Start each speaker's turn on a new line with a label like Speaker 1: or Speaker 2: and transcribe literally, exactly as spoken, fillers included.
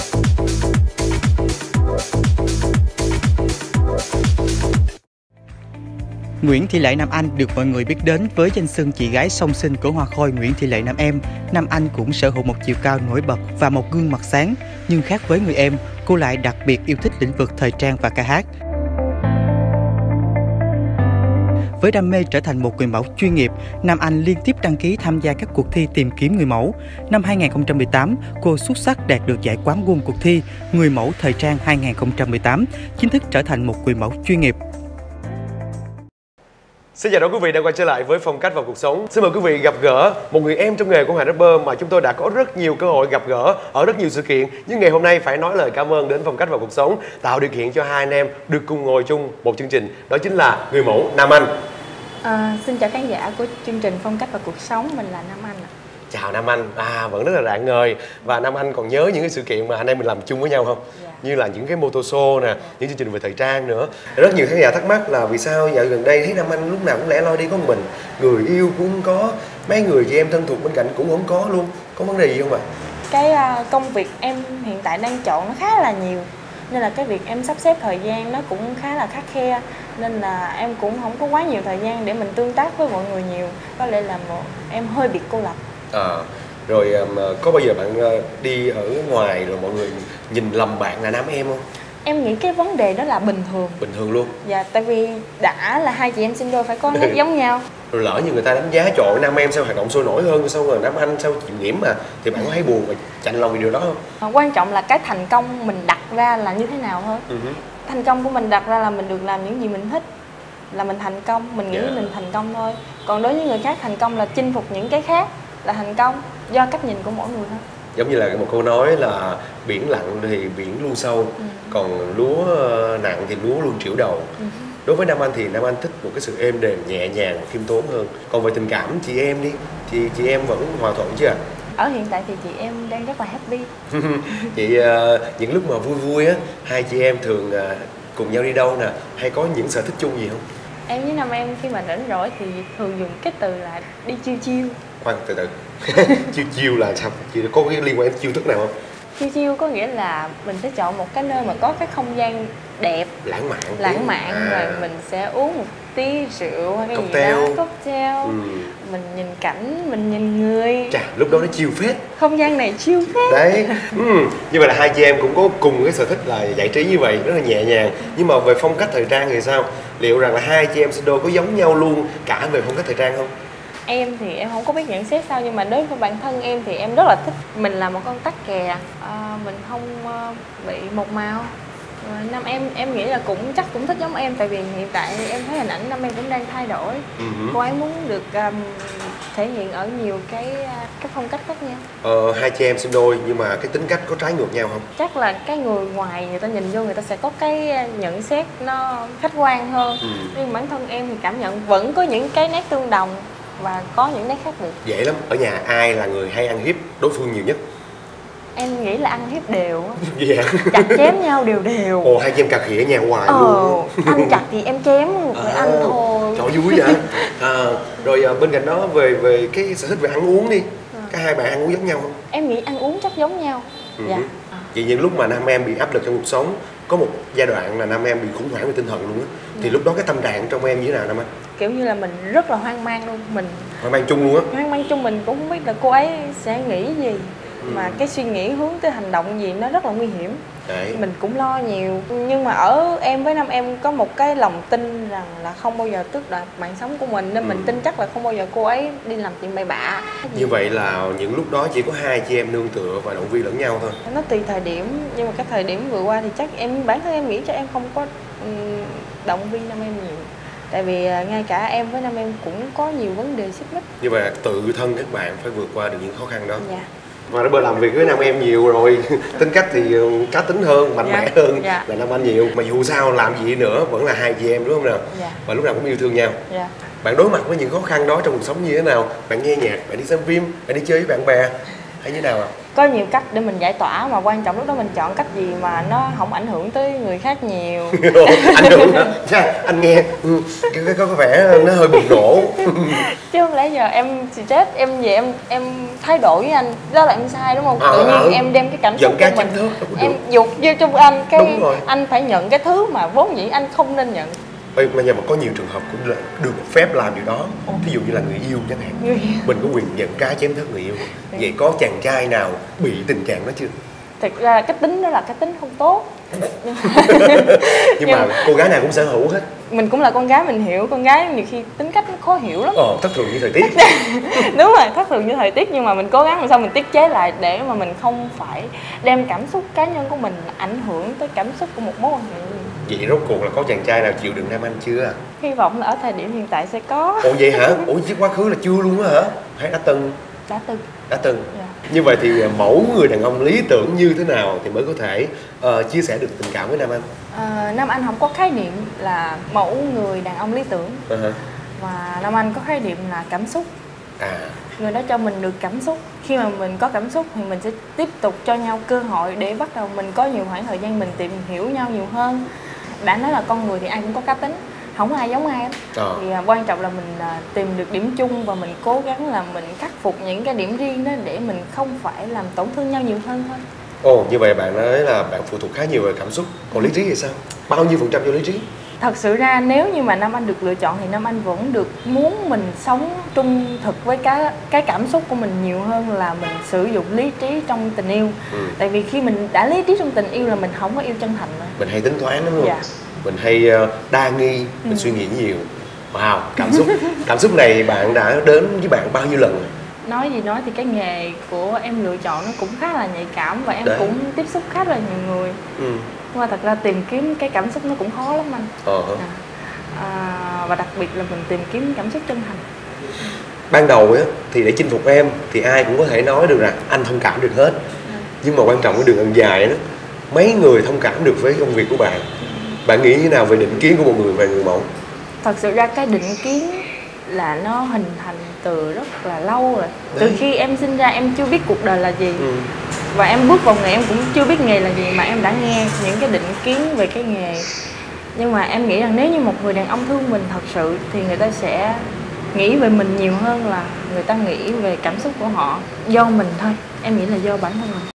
Speaker 1: Nguyễn Thị Lệ Nam Anh được mọi người biết đến với danh xưng chị gái song sinh của hoa khôi Nguyễn Thị Lệ Nam Em. Nam Anh cũng sở hữu một chiều cao nổi bật và một gương mặt sáng, nhưng khác với người em, cô lại đặc biệt yêu thích lĩnh vực thời trang và ca hát. Với đam mê trở thành một người mẫu chuyên nghiệp, Nam Anh liên tiếp đăng ký tham gia các cuộc thi tìm kiếm người mẫu. Năm hai nghìn không trăm mười tám, cô xuất sắc đạt được giải quán quân cuộc thi Người mẫu thời trang hai nghìn không trăm mười tám, chính thức trở thành một người mẫu chuyên nghiệp.
Speaker 2: Xin chào đón quý vị đã quay trở lại với Phong cách và cuộc sống. Xin mời quý vị gặp gỡ một người em trong nghề của hoàng rapper mà chúng tôi đã có rất nhiều cơ hội gặp gỡ ở rất nhiều sự kiện. Nhưng ngày hôm nay phải nói lời cảm ơn đến Phong cách và cuộc sống tạo điều kiện cho hai anh em được cùng ngồi chung một chương trình. Đó chính là người mẫu Nam Anh.
Speaker 3: À, xin chào khán giả của chương trình Phong cách và cuộc sống, mình là Nam Anh.
Speaker 2: Chào Nam Anh, à vẫn rất là rạng ngời. Và Nam Anh còn nhớ những cái sự kiện mà anh em mình làm chung với nhau không?
Speaker 3: Dạ.
Speaker 2: Như là những cái mô tô show nè, những chương trình về thời trang nữa. Rất nhiều khán giả thắc mắc là vì sao dạo gần đây thấy Nam Anh lúc nào cũng lẻ loi đi có một mình, người yêu cũng không có, mấy người chị em thân thuộc bên cạnh cũng không có luôn. Có vấn đề gì không ạ?
Speaker 3: Cái uh, công việc em hiện tại đang chọn nó khá là nhiều, nên là cái việc em sắp xếp thời gian nó cũng khá là khắt khe, nên là em cũng không có quá nhiều thời gian để mình tương tác với mọi người nhiều. Có lẽ là một em hơi bị cô lập.
Speaker 2: À, rồi um, có bao giờ bạn uh, đi ở ngoài rồi mọi người nhìn lầm bạn là nam em không?
Speaker 3: Em nghĩ cái vấn đề đó là bình thường.
Speaker 2: Bình thường luôn.
Speaker 3: Dạ, tại vì đã là hai chị em sinh đôi phải có nét giống nhau.
Speaker 2: Rồi lỡ như người ta đánh giá trội nam em sao hoạt động sôi nổi hơn, xong rồi Nam Anh sao chịu nhiễm mà, thì bạn có thấy buồn và chạnh lòng vì điều đó không?
Speaker 3: Quan trọng là cái thành công mình đặt ra là như thế nào thôi. Uh-huh. Thành công của mình đặt ra là mình được làm những gì mình thích, là mình thành công, mình nghĩ yeah. mình thành công thôi. Còn đối với người khác, thành công là chinh phục những cái khác là thành công, do cách nhìn của mỗi người thôi. Giống
Speaker 2: như là một câu nói là biển lặng thì biển luôn sâu, ừ. còn lúa nặng thì lúa luôn triểu đầu. Ừ. Đối với Nam Anh thì Nam Anh thích một cái sự êm đềm, nhẹ nhàng, khiêm tốn hơn. Còn về tình cảm chị em đi, thì chị em vẫn hòa thuận chứ ạ?
Speaker 3: Ở hiện tại thì chị em đang rất là happy.
Speaker 2: Chị những lúc mà vui vui á, hai chị em thường cùng nhau đi đâu nè, hay có những sở thích chung gì không?
Speaker 3: Em với Nam Em khi mà rảnh rỗi thì thường dùng cái từ là đi chiêu chiêu.
Speaker 2: Khoan, từ từ. Chiêu chiêu là sao? Chị có cái liên quan đến chiêu thức nào không?
Speaker 3: Chiêu chiêu có nghĩa là mình sẽ chọn một cái nơi mà có cái không gian đẹp,
Speaker 2: lãng mạn,
Speaker 3: lãng mạn à. Rồi mình sẽ uống một tí rượu hay cái
Speaker 2: cocktail.
Speaker 3: gì đó, cocktail. Ừ. Mình nhìn cảnh, mình nhìn người.
Speaker 2: Chà, lúc đó nó chill phết.
Speaker 3: Không gian này chill phết.
Speaker 2: Đấy. Ừ. Như vậy là hai chị em cũng có cùng cái sở thích là giải trí như vậy, rất là nhẹ nhàng. Nhưng mà về phong cách thời trang thì sao? Liệu rằng là hai chị em sinh đôi có giống nhau luôn cả về phong cách thời trang không?
Speaker 3: Em thì em không có biết nhận xét sao, nhưng mà đối với bản thân em thì em rất là thích. Mình là một con tắc kè, à, mình không uh, bị một màu. Rồi Nam em em nghĩ là cũng chắc cũng thích giống em, tại vì hiện tại em thấy hình ảnh Nam em cũng đang thay đổi. Uh-huh. Cô ấy muốn được um, thể hiện ở nhiều cái cái phong cách khác nhau.
Speaker 2: Ờ, hai chị em sinh đôi nhưng mà cái tính cách có trái ngược nhau không?
Speaker 3: Chắc là cái người ngoài người ta nhìn vô người ta sẽ có cái nhận xét nó khách quan hơn. Ừ. Nhưng bản thân em thì cảm nhận vẫn có những cái nét tương đồng và có những nét khác biệt.
Speaker 2: Dễ lắm, ở nhà ai là người hay ăn hiếp đối phương nhiều nhất?
Speaker 3: Em nghĩ là ăn hiếp đều.
Speaker 2: Gì vậy?
Speaker 3: Chặt chém nhau đều đều.
Speaker 2: Ồ, hai chị em cà khịa ở nhà hoài
Speaker 3: ờ,
Speaker 2: luôn.
Speaker 3: Anh chặt thì em chém một người à, anh thôi.
Speaker 2: Trời vui vậy. À, rồi bên cạnh đó về về cái sở thích về ăn uống đi. À. Cả hai bạn ăn uống giống nhau không?
Speaker 3: Em nghĩ ăn uống chắc giống nhau. Ừ. Dạ.
Speaker 2: Vậy những lúc mà Nam em bị áp lực trong cuộc sống, có một giai đoạn là Nam em bị khủng hoảng về tinh thần luôn á, thì lúc đó cái tâm trạng trong em như thế nào Nam Anh?
Speaker 3: Kiểu như là mình rất là hoang mang luôn, mình
Speaker 2: hoang mang chung luôn á.
Speaker 3: Hoang mang chung, mình cũng không biết là cô ấy sẽ nghĩ gì. Ừ. Mà cái suy nghĩ hướng tới hành động gì nó rất là nguy hiểm. Đấy. Mình cũng lo nhiều. Nhưng mà ở em với Nam em có một cái lòng tin rằng là không bao giờ tước đoạt mạng sống của mình, nên ừ. mình tin chắc là không bao giờ cô ấy đi làm chuyện bậy bạ.
Speaker 2: Như vậy là những lúc đó chỉ có hai chị em nương tựa và động viên lẫn nhau thôi.
Speaker 3: Nó tùy thời điểm, nhưng mà cái thời điểm vừa qua thì chắc em bản thân em nghĩ chắc em không có um, động viên Nam em nhiều. Tại vì ngay cả em với Nam em cũng có nhiều vấn đề xích mích.
Speaker 2: Như vậy là tự thân các bạn phải vượt qua được những khó khăn đó.
Speaker 3: Dạ.
Speaker 2: Mà nó bữa làm việc với Nam em nhiều rồi, tính cách thì cá tính hơn, mạnh dạ. mẽ hơn dạ. là Nam Anh nhiều. Mà dù sao làm gì nữa vẫn là hai chị em đúng không nào? Dạ. Và lúc nào cũng yêu thương nhau. Dạ. Bạn đối mặt với những khó khăn đó trong cuộc sống như thế nào? Bạn nghe nhạc, bạn đi xem phim, bạn đi chơi với bạn bè, hay như nào ạ?
Speaker 3: Có nhiều cách để mình giải tỏa, mà quan trọng lúc đó mình chọn cách gì mà nó không ảnh hưởng tới người khác nhiều.
Speaker 2: Ảnh hưởng đó. Anh nghe có, có, có vẻ nó hơi bùng nổ.
Speaker 3: Chứ không lẽ giờ em stress em về em em thay đổi với anh, đó là em sai đúng không?
Speaker 2: À,
Speaker 3: Tự nhiên
Speaker 2: à,
Speaker 3: em đem cái cảm
Speaker 2: giận
Speaker 3: xúc
Speaker 2: cá
Speaker 3: của mình
Speaker 2: chém thớt
Speaker 3: em dục vô trong anh, cái
Speaker 2: rồi.
Speaker 3: anh phải nhận cái thứ mà vốn dĩ anh không nên nhận.
Speaker 2: Ê, mà nhà mà có nhiều trường hợp cũng là được phép làm điều đó. Ví dụ như là người yêu chẳng hạn,
Speaker 3: Người yêu.
Speaker 2: mình có quyền giận cá chém thớt người yêu. Vậy có chàng trai nào bị tình trạng đó chưa?
Speaker 3: Thật ra cái tính đó là cái tính không tốt.
Speaker 2: Nhưng mà cô gái nào cũng sở hữu hết.
Speaker 3: Mình cũng là con gái, mình hiểu con gái nhiều khi tính cách nó khó hiểu lắm.
Speaker 2: Ờ, thất thường như thời tiết.
Speaker 3: Đúng rồi, thất thường như thời tiết, nhưng mà mình cố gắng làm sao mình tiết chế lại để mà mình không phải đem cảm xúc cá nhân của mình ảnh hưởng tới cảm xúc của một mối quan hệ.
Speaker 2: Vậy rốt cuộc là có chàng trai nào chịu đựng nam anh chưa?
Speaker 3: Hy vọng là ở thời điểm hiện tại sẽ có.
Speaker 2: Ồ vậy hả? Ủa chứ quá khứ là chưa luôn á hả? Hay đã từng?
Speaker 3: Đã từng.
Speaker 2: Đã từng.
Speaker 3: Dạ.
Speaker 2: Như vậy thì mẫu người đàn ông lý tưởng như thế nào thì mới có thể uh, chia sẻ được tình cảm với nam anh?
Speaker 3: À, Nam Anh không có khái niệm là mẫu người đàn ông lý tưởng.
Speaker 2: Uh-huh.
Speaker 3: Và Nam Anh có khái niệm là cảm xúc.
Speaker 2: À.
Speaker 3: Người đó cho mình được cảm xúc. Khi mà mình có cảm xúc thì mình sẽ tiếp tục cho nhau cơ hội để bắt đầu mình có nhiều khoảng thời gian mình tìm hiểu nhau nhiều hơn. Đã nói là con người thì ai cũng có cá tính, không có ai giống ai hết.
Speaker 2: Ờ.
Speaker 3: Thì à, quan trọng là mình à, tìm được điểm chung và mình cố gắng là mình khắc phục những cái điểm riêng đó để mình không phải làm tổn thương nhau nhiều hơn thôi.
Speaker 2: Ồ, như vậy bạn nói là bạn phụ thuộc khá nhiều về cảm xúc. Còn lý trí thì sao? Bao nhiêu phần trăm cho lý trí?
Speaker 3: Thật sự ra nếu như mà Nam Anh được lựa chọn thì Nam Anh vẫn được muốn mình sống trung thực với cái cái cảm xúc của mình nhiều hơn là mình sử dụng lý trí trong tình yêu.
Speaker 2: Ừ.
Speaker 3: Tại vì khi mình đã lý trí trong tình yêu là mình không có yêu chân thành nữa.
Speaker 2: Mình hay tính toán đúng không?
Speaker 3: Dạ.
Speaker 2: Mình hay uh, đa nghi, mình
Speaker 3: Ừ.
Speaker 2: suy nghĩ nhiều. Wow, cảm xúc cảm xúc này bạn đã đến với bạn bao nhiêu lần rồi?
Speaker 3: Nói gì nói thì cái nghề của em lựa chọn nó cũng khá là nhạy cảm và em
Speaker 2: Đấy.
Speaker 3: cũng tiếp xúc khá là nhiều người.
Speaker 2: Ừ.
Speaker 3: Nhưng mà thật ra tìm kiếm cái cảm xúc nó cũng khó lắm anh.
Speaker 2: Ờ.
Speaker 3: À, à, và đặc biệt là mình tìm kiếm cảm xúc chân thành.
Speaker 2: Ban đầu á thì để chinh phục em thì ai cũng có thể nói được rằng anh thông cảm được hết.
Speaker 3: Ừ.
Speaker 2: Nhưng mà quan trọng cái đường ăn dài đó, mấy người thông cảm được với công việc của bạn? Bạn nghĩ như thế nào về định kiến của một người về người mẫu?
Speaker 3: Thật sự ra cái định kiến là nó hình thành từ rất là lâu rồi. Từ
Speaker 2: Đấy.
Speaker 3: khi em sinh ra em chưa biết cuộc đời là gì.
Speaker 2: Ừ.
Speaker 3: Và em bước vào nghề em cũng chưa biết nghề là gì mà em đã nghe những cái định kiến về cái nghề. Nhưng mà em nghĩ rằng nếu như một người đàn ông thương mình thật sự thì người ta sẽ nghĩ về mình nhiều hơn là người ta nghĩ về cảm xúc của họ. Do mình thôi, em nghĩ là do bản thân mình.